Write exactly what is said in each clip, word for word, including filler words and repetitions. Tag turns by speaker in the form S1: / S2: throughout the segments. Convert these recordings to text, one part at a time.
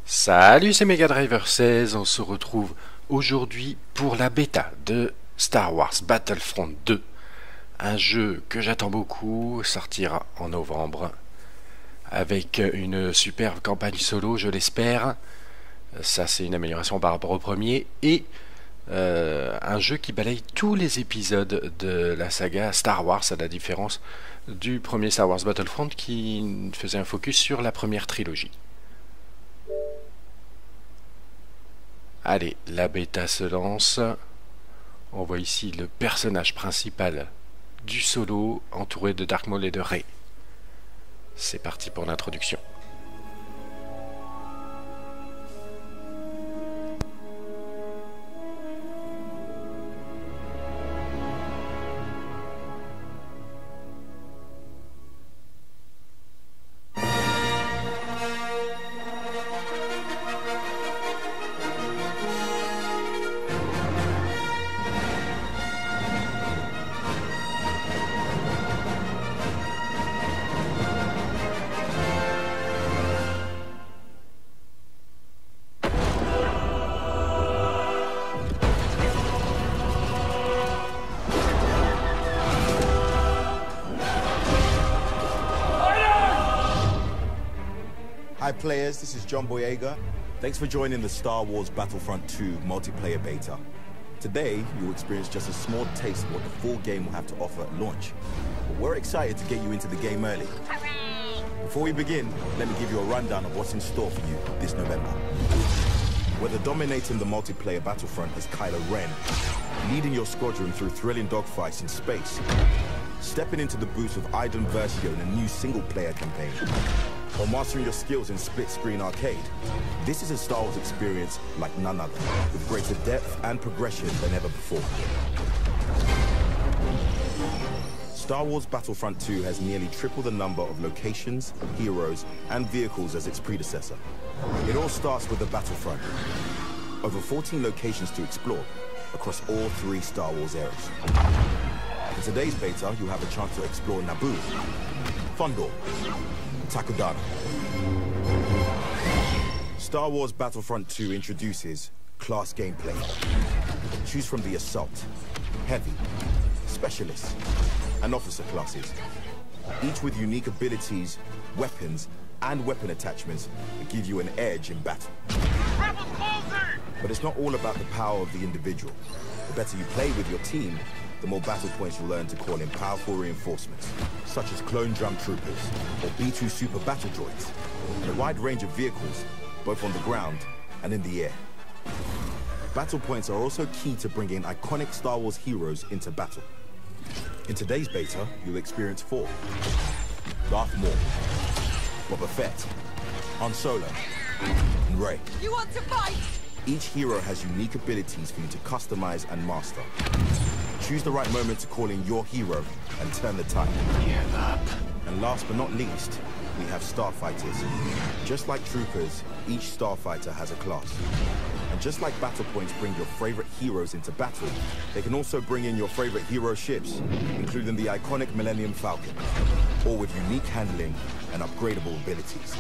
S1: Salut, c'est Mega Driver seize, on se retrouve aujourd'hui pour la bêta de Star Wars Battlefront deux, un jeu que j'attends beaucoup, sortira en novembre, avec une superbe campagne solo, je l'espère. Ça, c'est une amélioration par rapport au premier, et euh, un jeu qui balaye tous les épisodes de la saga Star Wars, à la différence du premier Star Wars Battlefront qui faisait un focus sur la première trilogie. Allez, la bêta se lance. On voit ici le personnage principal du solo, entouré de Dark Maul et de Rey. C'est parti pour l'introduction.
S2: Hi players, this is John Boyega. Thanks for joining the Star Wars Battlefront two multiplayer beta. Today, you'll experience just a small taste of what the full game will have to offer at launch. But we're excited to get you into the game early. Before we begin, let me give you a rundown of what's in store for you this November. Whether dominating the multiplayer Battlefront as Kylo Ren, leading your squadron through thrilling dogfights in space, stepping into the boots of Iden Versio in a new single-player campaign, or mastering your skills in split-screen arcade, this is a Star Wars experience like none other, with greater depth and progression than ever before. Star Wars Battlefront two has nearly triple the number of locations, heroes, and vehicles as its predecessor. It all starts with the Battlefront. Over fourteen locations to explore across all three Star Wars eras. In today's beta, you'll have a chance to explore Naboo, Thundor, Takodana. Star Wars Battlefront two introduces class gameplay. Choose from the Assault, Heavy, Specialist, and Officer classes, each with unique abilities, weapons, and weapon attachments that give you an edge in battle. But it's not all about the power of the individual. The better you play with your team, the more battle points you learn to call in powerful reinforcements, such as clone drum troopers or B two super battle droids, and a wide range of vehicles, both on the ground and in the air. Battle points are also key to bringing iconic Star Wars heroes into battle. In today's beta, you'll experience four: Darth Maul, Boba Fett, Han Solo, and Rey.
S3: You want to fight?
S2: Each hero has unique abilities for you to customize and master. Choose the right moment to call in your hero and turn the tide.
S1: Give up.
S2: And last but not least, we have starfighters. Just like troopers, each starfighter has a class. And just like battle points bring your favorite heroes into battle, they can also bring in your favorite hero ships, including the iconic Millennium Falcon, all with unique handling and upgradable abilities.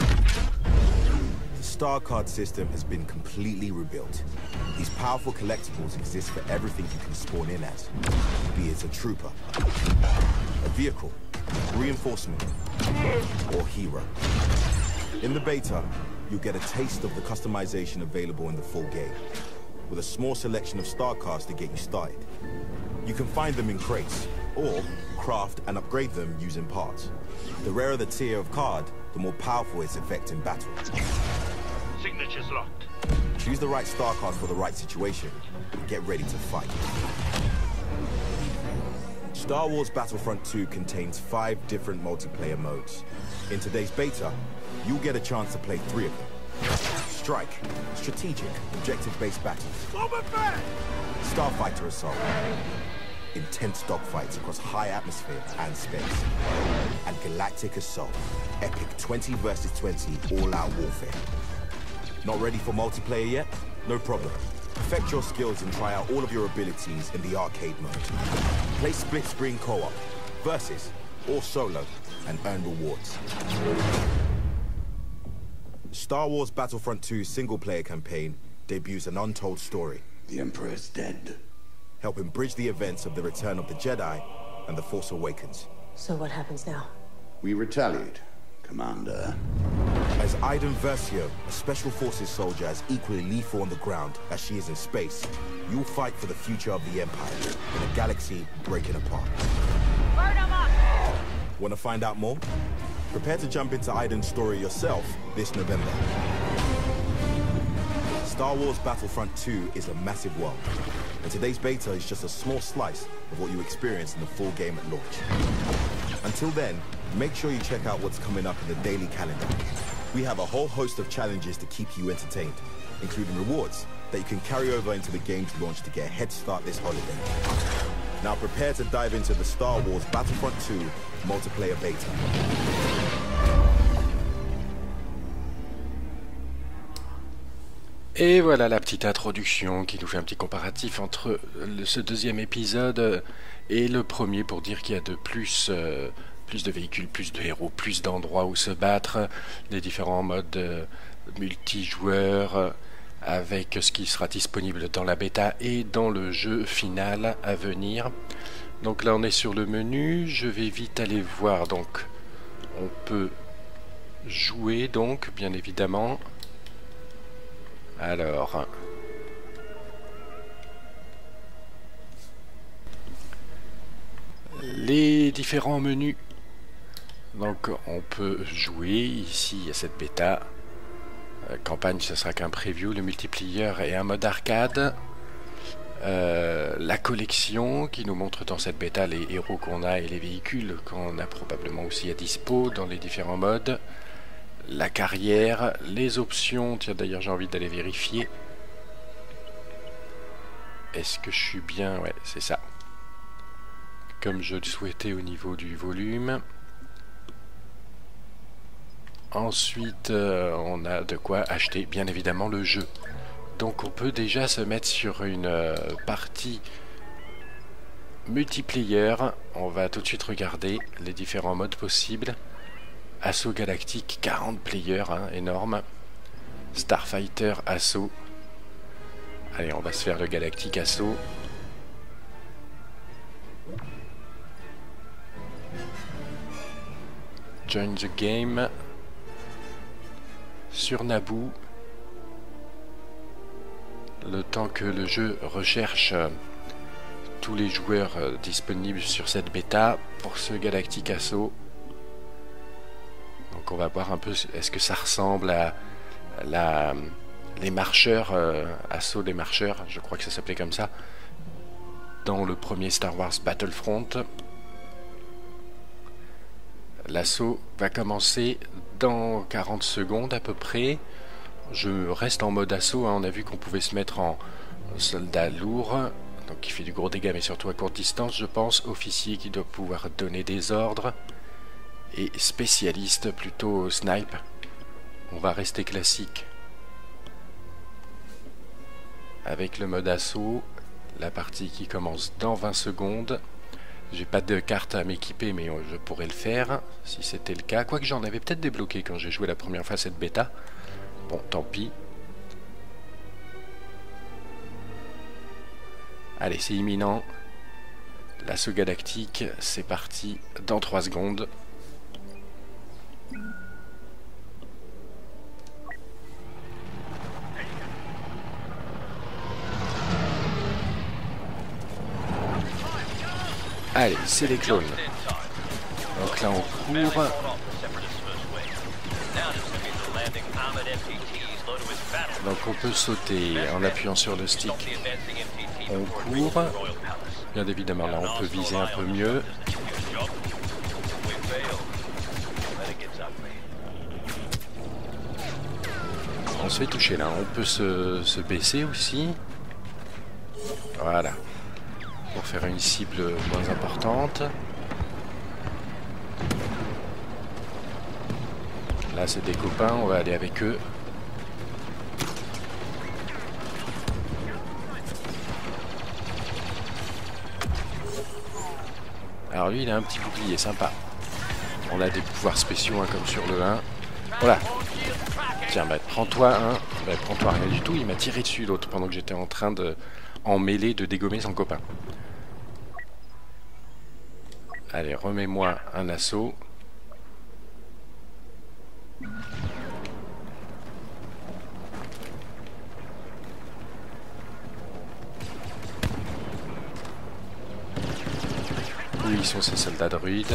S2: The Star Card system has been completely rebuilt. These powerful collectibles exist for everything you can spawn in as, be it a trooper, a vehicle, reinforcement, or hero. In the beta, you'll get a taste of the customization available in the full game, with a small selection of star cards to get you started. You can find them in crates, or craft and upgrade them using parts. The rarer the tier of card, the more powerful its effect in battle.
S4: Signature's locked.
S2: Choose the right star card for the right situation, and get ready to fight. Star Wars Battlefront two contains five different multiplayer modes. In today's beta, you'll get a chance to play three of them. Strike, strategic, objective-based battles. Starfighter Assault, intense dogfights across high atmosphere and space. And Galactic Assault, epic twenty versus twenty all-out warfare. Not ready for multiplayer yet? No problem. Perfect your skills and try out all of your abilities in the arcade mode. Play split-screen co-op, versus, or solo, and earn rewards. Star Wars Battlefront two single-player campaign debuts an untold story.
S3: The Emperor is dead.
S2: Helping bridge the events of the Return of the Jedi and The Force Awakens.
S5: So what happens now?
S3: We retaliate, Commander.
S2: As Iden Versio, a Special Forces soldier as equally lethal on the ground as she is in space, you'll fight for the future of the Empire in a galaxy breaking apart.
S6: Burn 'em up!
S2: Want to find out more? Prepare to jump into Iden's story yourself this November. Star Wars Battlefront two is a massive world, and today's beta is just a small slice of what you experience in the full game at launch. Until then, make sure you check out what's coming up in the daily calendar. We have a whole host of challenges to keep you entertained, including rewards that you can carry over into the game's launch to get a head start this holiday. Now prepare to dive into the Star Wars Battlefront two multiplayer beta.
S1: Et voilà la petite introduction qui nous fait un petit comparatif entre le, ce deuxième épisode et le premier pour dire qu'il y a de plus, euh, plus de véhicules, plus de héros, plus d'endroits où se battre, des différents modes euh, multijoueurs avec ce qui sera disponible dans la bêta et dans le jeu final à venir. Donc là on est sur le menu, je vais vite aller voir, donc on peut jouer donc bien évidemment. Alors, les différents menus. Donc, on peut jouer ici à cette bêta. Euh, campagne, ce sera qu'un preview. Le multiplayer et un mode arcade. Euh, la collection qui nous montre dans cette bêta les héros qu'on a et les véhicules qu'on a probablement aussi à dispo dans les différents modes. La carrière, les options, tiens d'ailleurs j'ai envie d'aller vérifier. Est-ce que je suis bien? Ouais, c'est ça. Comme je le souhaitais au niveau du volume. Ensuite, euh, on a de quoi acheter bien évidemment le jeu. Donc on peut déjà se mettre sur une euh, partie multiplayer. On va tout de suite regarder les différents modes possibles. Assaut Galactique, quarante players, hein, énorme. Starfighter, Assaut. Allez, on va se faire le Galactique Assaut. Join the game. Sur Naboo. Le temps que le jeu recherche euh, tous les joueurs euh, disponibles sur cette bêta pour ce Galactique Assaut. Donc on va voir un peu, est-ce que ça ressemble à la, les marcheurs, euh, Assaut des marcheurs, je crois que ça s'appelait comme ça, dans le premier Star Wars Battlefront. L'assaut va commencer dans quarante secondes à peu près. Je reste en mode assaut, hein. On a vu qu'on pouvait se mettre en soldat lourd, donc qui fait du gros dégâts mais surtout à courte distance je pense, officier qui doit pouvoir donner des ordres, et spécialiste plutôt snipe. On va rester classique avec le mode assaut, la partie qui commence dans vingt secondes. J'ai pas de carte à m'équiper mais je pourrais le faire si c'était le cas, quoique j'en avais peut-être débloqué quand j'ai joué la première fois cette bêta. Bon, tant pis. Allez, c'est imminent. L'assaut galactique, c'est parti dans trois secondes. Allez, c'est les clones. Donc là, on court. Donc on peut sauter en appuyant sur le stick. On court. Bien évidemment, là, on peut viser un peu mieux. On se fait toucher là. On peut se, se baisser aussi. Voilà. Pour faire une cible moins importante. Là c'est des copains, on va aller avec eux. Alors lui il a un petit bouclier sympa. On a des pouvoirs spéciaux hein, comme sur le un. Voilà. Tiens, bah, prends-toi un. Bah, prends-toi rien du tout. Il m'a tiré dessus l'autre pendant que j'étais en train de, en mêlée, de dégommer son copain. Allez, remets-moi un assaut. Où ils sont ces soldats druides?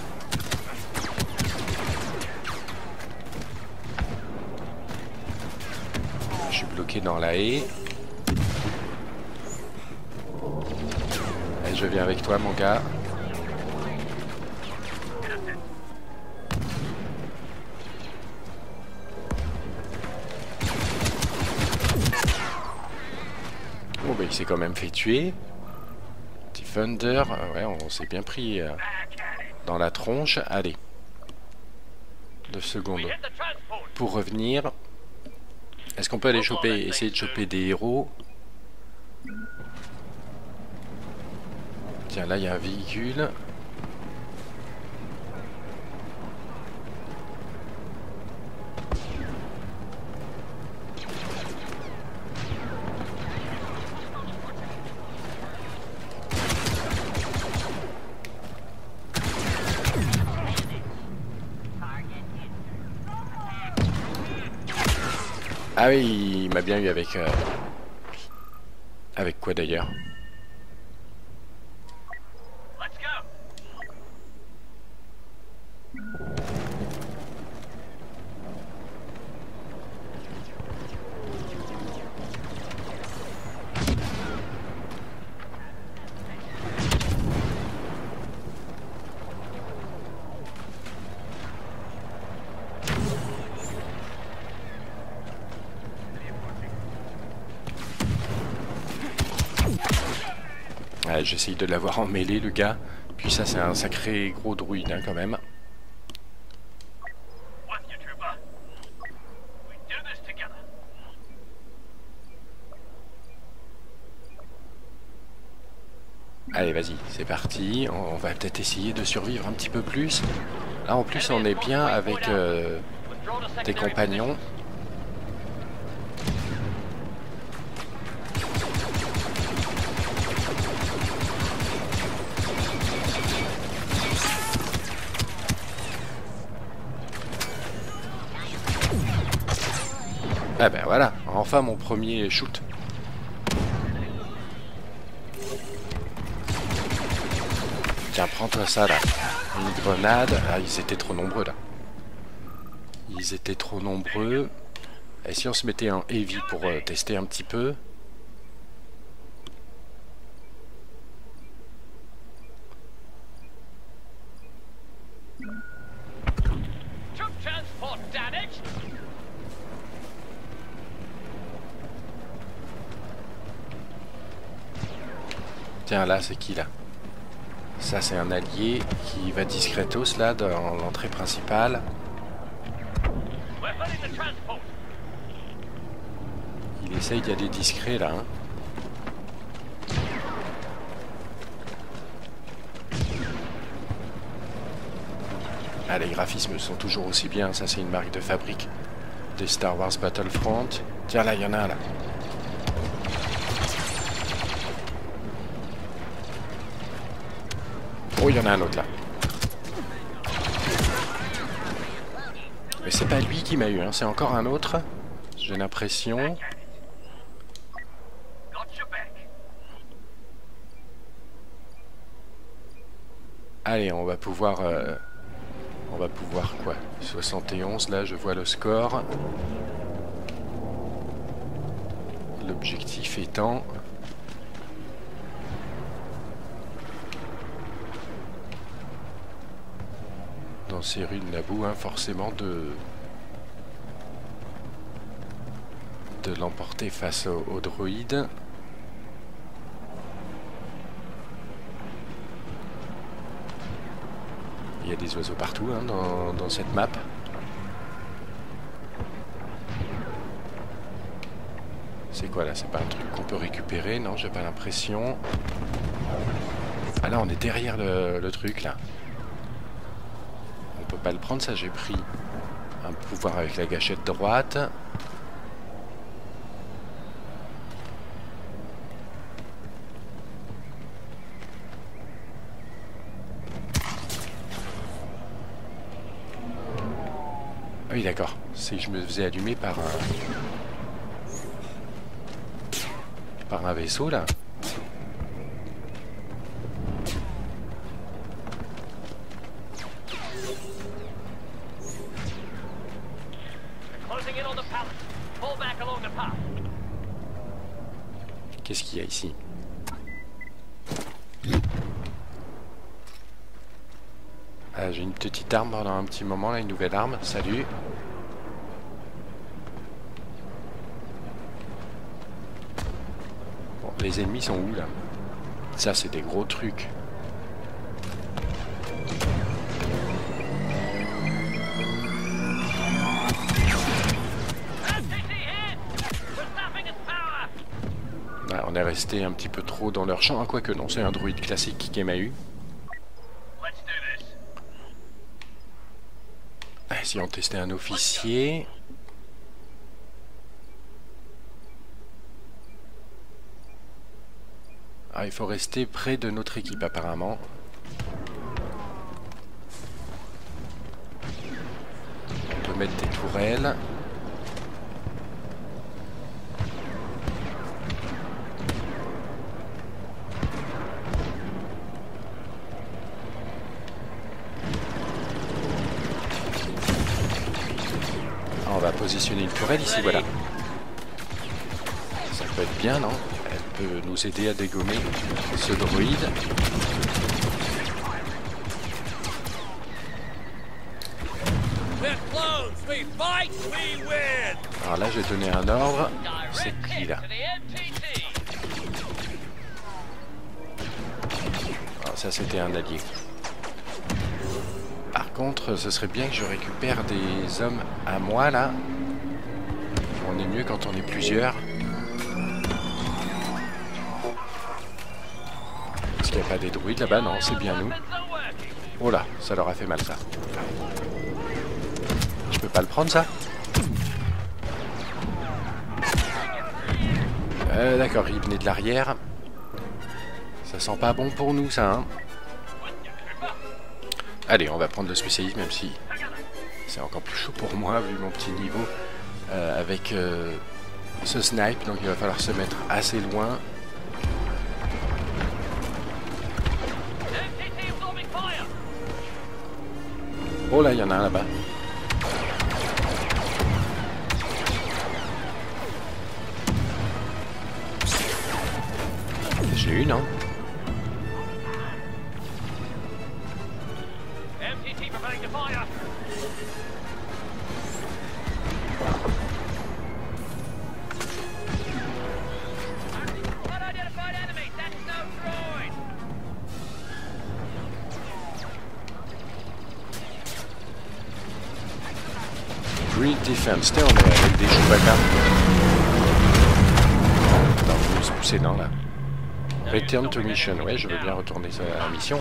S1: Je suis bloqué dans la haie. Allez, je viens avec toi, mon gars. Bon, bah, il s'est quand même fait tuer. Petit Thunder. Euh, ouais, on s'est bien pris euh, dans la tronche. Allez. Deux secondes pour revenir. Est-ce qu'on peut aller choper, essayer de choper des héros? Tiens, là il y a un véhicule. Ah oui, il m'a bien eu avec... Euh... Avec quoi d'ailleurs? Ouais, j'essaye de l'avoir emmêlé, le gars. Puis ça, c'est un sacré gros druide, hein, quand même. Allez, vas-y, c'est parti. On va peut-être essayer de survivre un petit peu plus. Là, en plus, on est bien avec euh, tes compagnons. Ah ben voilà, enfin mon premier shoot. Tiens, prends-toi ça là. Une grenade. Ah, ils étaient trop nombreux là. Ils étaient trop nombreux. Et si on se mettait en heavy pour euh, tester un petit peu? Tiens, là, c'est qui, là? Ça, c'est un allié qui va discretos, là, dans l'entrée principale. Il essaye d'y aller discret, là, hein. Ah, les graphismes sont toujours aussi bien. Ça, c'est une marque de fabrique des Star Wars Battlefront. Tiens, là, il y en a un, là. Oh, il y en a un autre là. Mais c'est pas lui qui m'a eu, hein. C'est encore un autre. J'ai l'impression. Allez, on va pouvoir... Euh, on va pouvoir quoi? soixante et onze, là, je vois le score. L'objectif étant... dans ces rues de Naboo, hein, forcément de de l'emporter face aux au droïdes. Il y a des oiseaux partout, hein, dans, dans cette map. C'est quoi là? C'est pas un truc qu'on peut récupérer? Non, j'ai pas l'impression. Ah là, on est derrière le, le truc là. On peut pas le prendre, ça. J'ai pris Un pouvoir avec la gâchette droite. Ah oui d'accord, c'est que je me faisais allumer par un... par un vaisseau là. Qu'est-ce qu'il y a ici? Ah, j'ai une petite arme pendant un petit moment là, une nouvelle arme. Salut. Bon, les ennemis sont où là? Ça c'est des gros trucs. On est resté un petit peu trop dans leur champ, quoique non, c'est un druide classique qui m'a eu. Si on testait un officier. Ah, il faut rester près de notre équipe apparemment. On peut mettre des tourelles. On va positionner une tourelle ici, voilà. Ça peut être bien, non? Elle peut nous aider à dégommer ce druide. Alors là, j'ai donné un ordre. C'est qui, là? Alors ça, c'était un allié. Par contre, ce serait bien que je récupère des hommes à moi, là. On est mieux quand on est plusieurs. Est-ce qu'il n'y a pas des druides là-bas? Non, c'est bien nous. Oh là, ça leur a fait mal, ça. Je peux pas le prendre, ça? euh, D'accord, il venait de l'arrière. Ça sent pas bon pour nous, ça, hein. Allez, on va prendre le spécialiste, même si c'est encore plus chaud pour moi, vu mon petit niveau, euh, avec euh, ce snipe. Donc il va falloir se mettre assez loin. Oh là, il y en a un là-bas. J'ai une, hein. Grid Defense, on est avec des Chewbacca. Non, vous se poussez dans là. Return to mission, ouais, je veux bien retourner à la mission.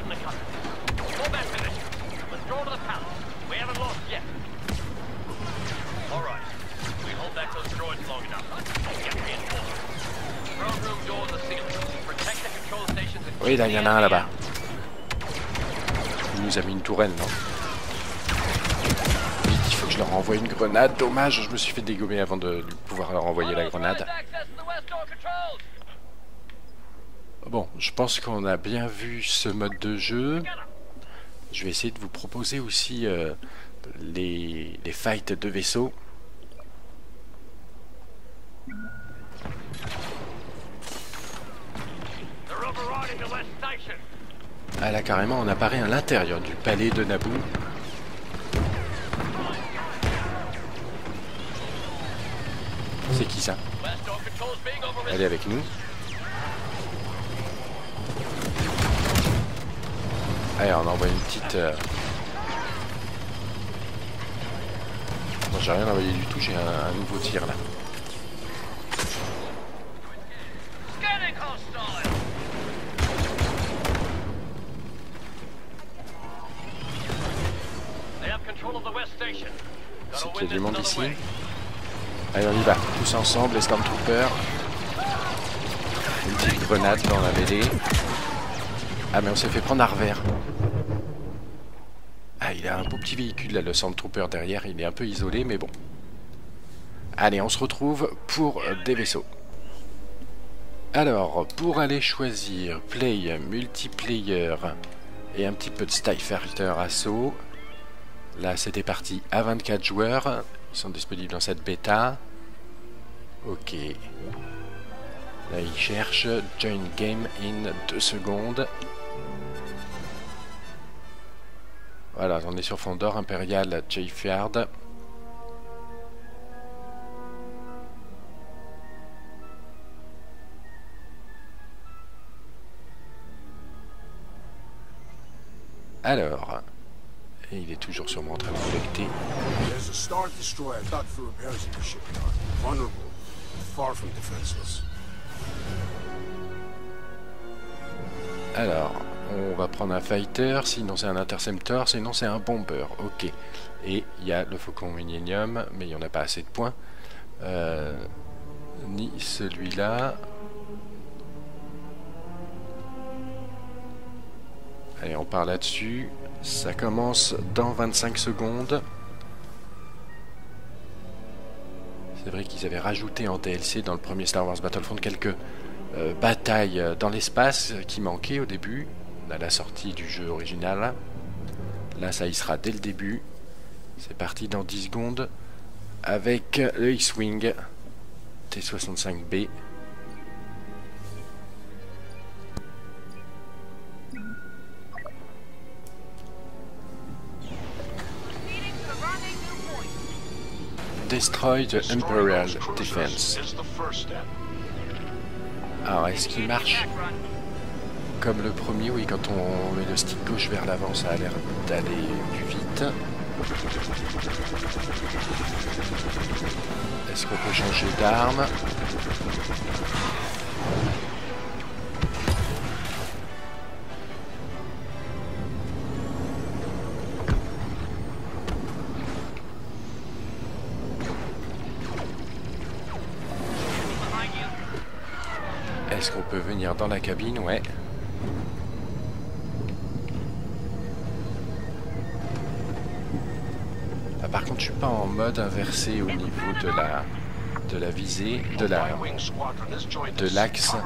S1: Oui, là, il y en a un là-bas. Il nous a mis une tourelle, non? Vite, il faut que je leur envoie une grenade. Dommage, je me suis fait dégommer avant de, de pouvoir leur envoyer la grenade. Bon, je pense qu'on a bien vu ce mode de jeu. Je vais essayer de vous proposer aussi euh, les, les fights de vaisseaux. Ah là, carrément, on apparaît à l'intérieur du palais de Naboo. C'est qui ça? Elle est avec nous. Allez, on envoie une petite... Euh... Moi, j'ai rien envoyé du tout, j'ai un, un nouveau tir là. C'est qu'il y a du monde ici. Allez, on y va. Tous ensemble, les Stormtroopers. Une petite grenade dans la mêlée. Ah, mais on s'est fait prendre à revers. Ah, il a un beau petit véhicule, là, le Stormtrooper derrière. Il est un peu isolé, mais bon. Allez, on se retrouve pour des vaisseaux. Alors, pour aller choisir Play, Multiplayer et un petit peu de Starfighter Assault, là c'était parti à vingt-quatre joueurs, ils sont disponibles dans cette bêta. Ok. Là il cherche Join Game in deux secondes. Voilà, on est sur fond d'or, Imperial J-Fiard. Alors, et il est toujours sûrement en train de collecter.
S5: There's a Star Destroyer docked for repairs in the shipyard. Vulnerable, far from defenseless.
S1: Alors, on va prendre un fighter, sinon c'est un interceptor, sinon c'est un bomber. Ok. Et il y a le Faucon Millennium, mais il n'y en a pas assez de points. Euh, ni celui-là. Allez, on part là-dessus. Ça commence dans vingt-cinq secondes. C'est vrai qu'ils avaient rajouté en D L C dans le premier Star Wars Battlefront quelques euh, batailles dans l'espace qui manquaient au début, à la sortie du jeu original. Là, ça y sera dès le début. C'est parti dans dix secondes avec le X-Wing T soixante-cinq B. Destroy the Imperial Defense. Alors, est-ce qu'il marche comme le premier? Oui, quand on met le stick gauche vers l'avant, ça a l'air d'aller plus vite. Est-ce qu'on peut changer d'arme? Est-ce qu'on peut venir dans la cabine? Ouais. Ah, par contre, je suis pas en mode inversé au niveau de la de la visée, de la de l'axe.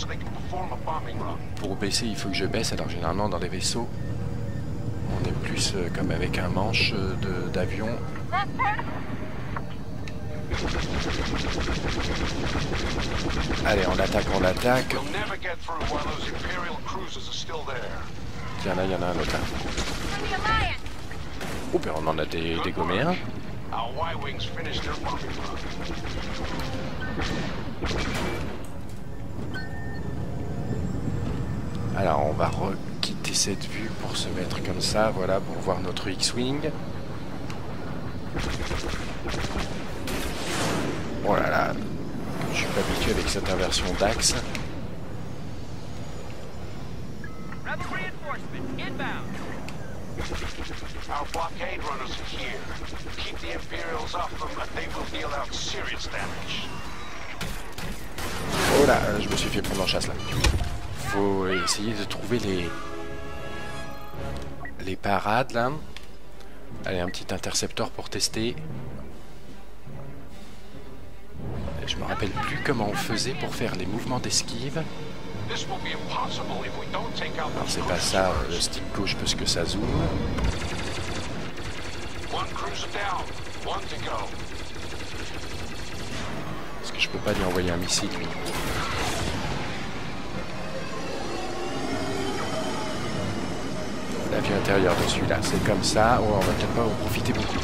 S1: Pour baisser, il faut que je baisse. Alors généralement dans les vaisseaux, on est plus euh, comme avec un manche de d'avion. Allez, on attaque, on attaque. Tiens, là, il y en a un autre là. Oh, ben on en a des, dégommé un. Alors, on va quitter cette vue pour se mettre comme ça, voilà, pour voir notre X-Wing. Oh là là, je suis pas habitué avec cette inversion d'axe. Oh là, je me suis fait prendre en chasse là. Faut essayer de trouver les les parades là. Allez, un petit intercepteur pour tester. Je me rappelle plus comment on faisait pour faire les mouvements d'esquive. Alors c'est pas ça, le stick gauche parce que ça zoome. Est-ce que je peux pas lui envoyer un missile lui? La vue intérieure de celui-là, c'est comme ça. Oh, on va peut-être pas en profiter beaucoup.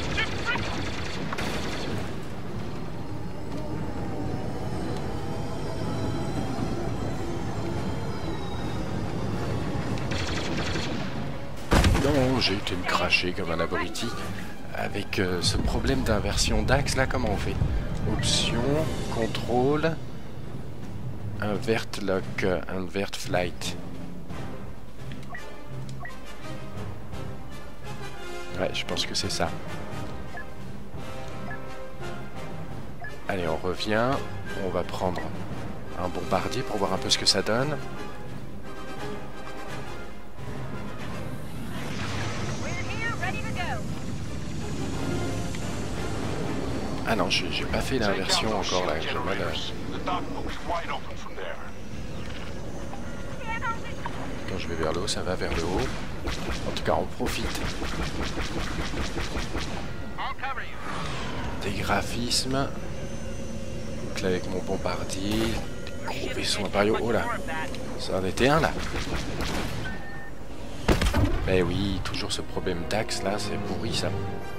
S1: Non, j'ai été me cracher comme un abruti. Avec euh, ce problème d'inversion d'axe, là, comment on fait? Option, contrôle, invert lock, invert flight. Ouais, je pense que c'est ça. Allez, on revient. On va prendre un bombardier pour voir un peu ce que ça donne. Ah non, j'ai pas fait l'inversion encore là. J'ai mal. Quand je vais vers le haut, ça va vers le haut. En tout cas, on profite des graphismes. Donc là, avec mon bombardier, des gros vaisseaux impériaux. Oh là, ça en était un là. Mais oui, toujours ce problème d'axe là, c'est pourri ça.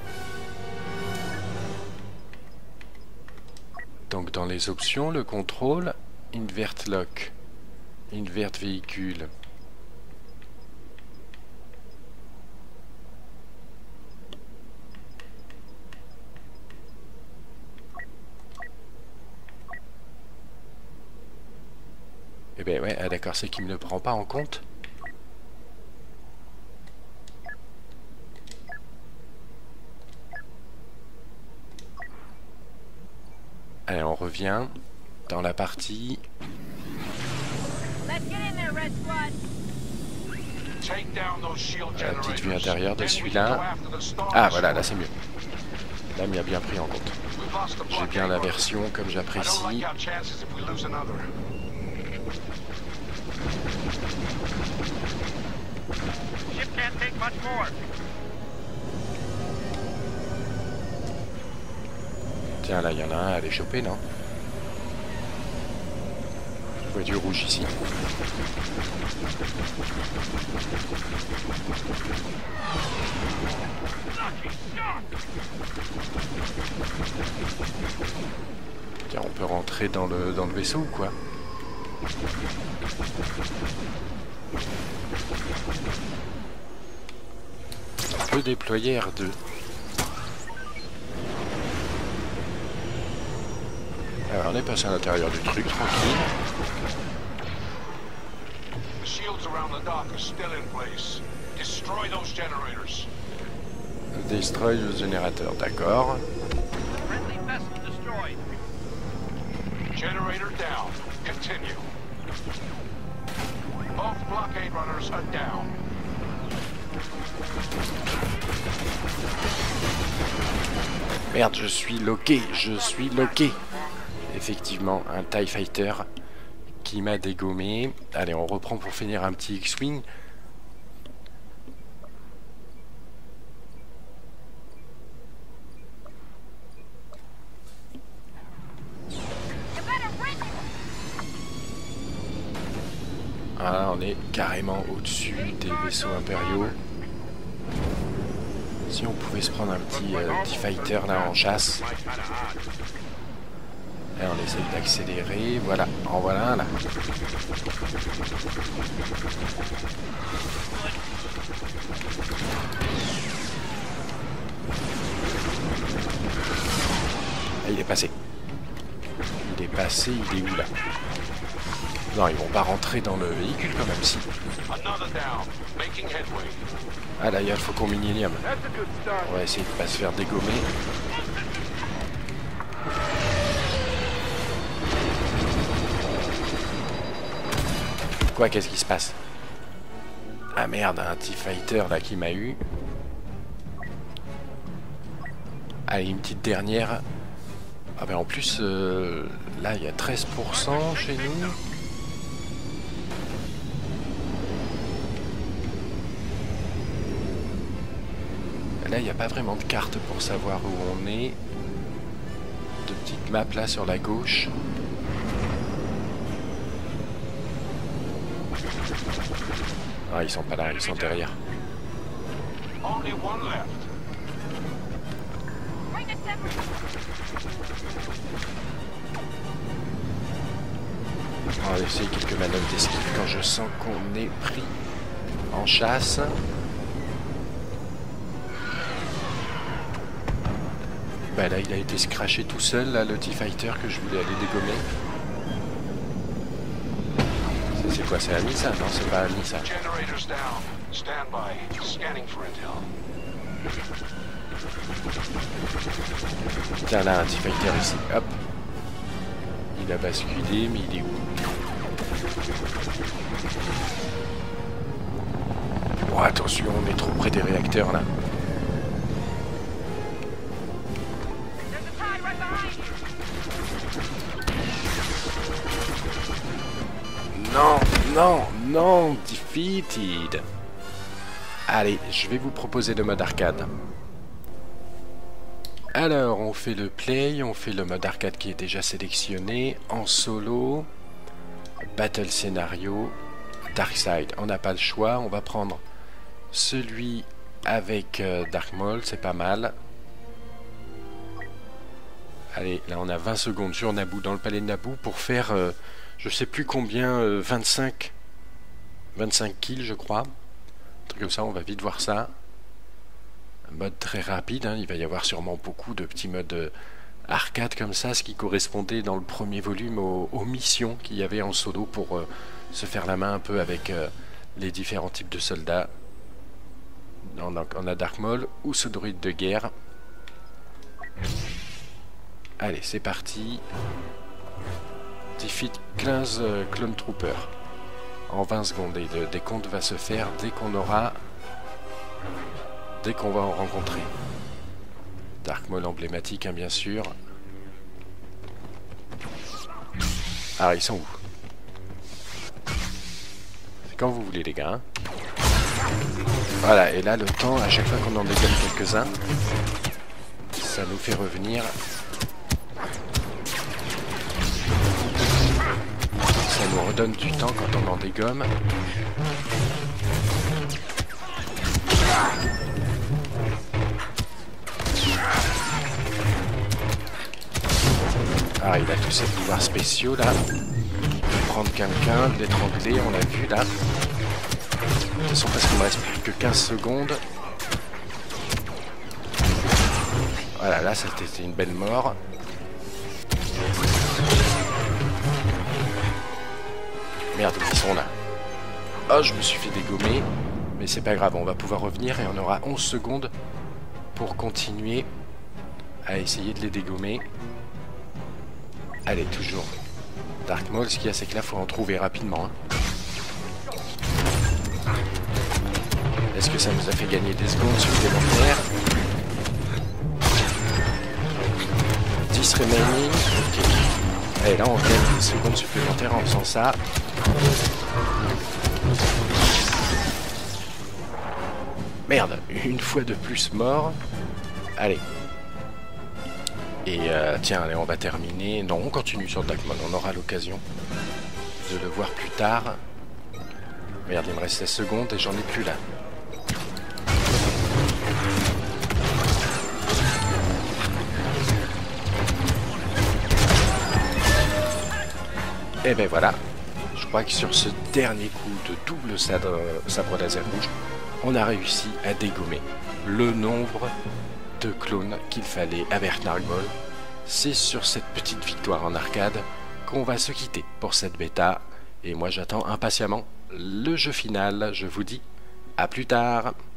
S1: Donc dans les options, le contrôle, invert lock, invert véhicule. Eh ben ouais, ah d'accord, c'est qu'il me le prend pas en compte. Allez, on revient dans la partie. La petite vue intérieure de celui-là. Ah voilà, là c'est mieux. Là, il a bien pris en compte. J'ai bien la version comme j'apprécie. Tiens, là, il y en a un à aller choper, non? Je vois du rouge ici. Tiens, on peut rentrer dans le, dans le vaisseau ou quoi? On peut déployer R deux. Alors on est passé à l'intérieur du truc, tranquille. Destroy le générateur, d'accord.
S4: Generator down. Continue. Both blockade runners are down.
S1: Merde, je suis loqué, je suis loqué. Effectivement, un TIE Fighter qui m'a dégommé. Allez, on reprend pour finir un petit X-Wing. Voilà, on est carrément au-dessus des vaisseaux impériaux. Si on pouvait se prendre un petit euh, TIE Fighter là en chasse. Et on essaye d'accélérer. Voilà, en voilà un là. Ah, il est passé. Il est passé, il est où là? Non, ils vont pas rentrer dans le véhicule quand même, si. Ah là, il y a le Faucon Millennium. On va essayer de pas se faire dégommer. Quoi, qu'est-ce qui se passe? Ah merde, un TIE Fighter là qui m'a eu. Allez, une petite dernière. Ah ben en plus, euh, là il y a treize pour cent chez nous. Là il n'y a pas vraiment de carte pour savoir où on est. De petites maps là sur la gauche. Ah, ils sont pas là, ils sont derrière. On va essayer quelques manœuvres d'esquive quand je sens qu'on est pris en chasse. Bah là, il a été scratché tout seul, là, le TIE Fighter que je voulais aller dégommer. C'est quoi, c'est Ami ça? Non, c'est pas Ami ça. Tiens là, un TIE Fighter ici, hop. Il a basculé, mais il est où? Oh, attention, on est trop près des réacteurs là.
S6: There's a tide right behind you.
S1: Non, non, non, defeated. Allez, je vais vous proposer le mode arcade. Alors, on fait le play, on fait le mode arcade qui est déjà sélectionné, en solo, battle scénario, Dark Side. On n'a pas le choix, on va prendre celui avec euh, Dark Maul, c'est pas mal. Allez, là on a vingt secondes sur Naboo, dans le palais de Naboo, pour faire, euh, je sais plus combien, euh, vingt-cinq, vingt-cinq kills je crois. Un truc comme ça, on va vite voir ça. Un mode très rapide, hein. Il va y avoir sûrement beaucoup de petits modes euh, arcade comme ça, ce qui correspondait dans le premier volume aux, aux missions qu'il y avait en solo pour euh, se faire la main un peu avec euh, les différents types de soldats. On a, on a Dark Maul ou ce droïde de guerre. Allez, c'est parti. Defeat quinze euh, Clone Troopers en vingt secondes, et le décompte va se faire dès qu'on aura dès qu'on va en rencontrer. Dark Maul emblématique, hein, bien sûr. Ah, ils sont où? C'est quand vous voulez, les gars, hein. Voilà, et là le temps, à chaque fois qu'on en dégaine quelques-uns, ça nous fait revenir. Ça nous redonne du temps quand on en dégomme. Ah, il a tous ses pouvoirs spéciaux là. Prendre quelqu'un, de l'étrangler, on l'a vu là. De toute façon, parce qu'il me reste plus que quinze secondes. Voilà, là c'était une belle mort. Merde, ils sont là. Oh, je me suis fait dégommer. Mais c'est pas grave, on va pouvoir revenir et on aura onze secondes pour continuer à essayer de les dégommer. Allez, toujours Dark Maul, ce qu'il y a, c'est que là, faut en trouver rapidement, hein. Est-ce que ça nous a fait gagner des secondes supplémentaires? dix remaining. Ok. Et là, on gagne des secondes supplémentaires en faisant ça. Merde, une fois de plus mort. Allez. Et euh, tiens, allez, on va terminer. Non, on continue sur Dark Maul, on aura l'occasion de le voir plus tard. Merde, il me reste seize secondes et j'en ai plus là. Et ben voilà, je crois que sur ce dernier coup de double sabre, sabre laser rouge, on a réussi à dégommer le nombre de clones qu'il fallait avec Dark Maul. C'est sur cette petite victoire en arcade qu'on va se quitter pour cette bêta. Et moi j'attends impatiemment le jeu final. Je vous dis à plus tard.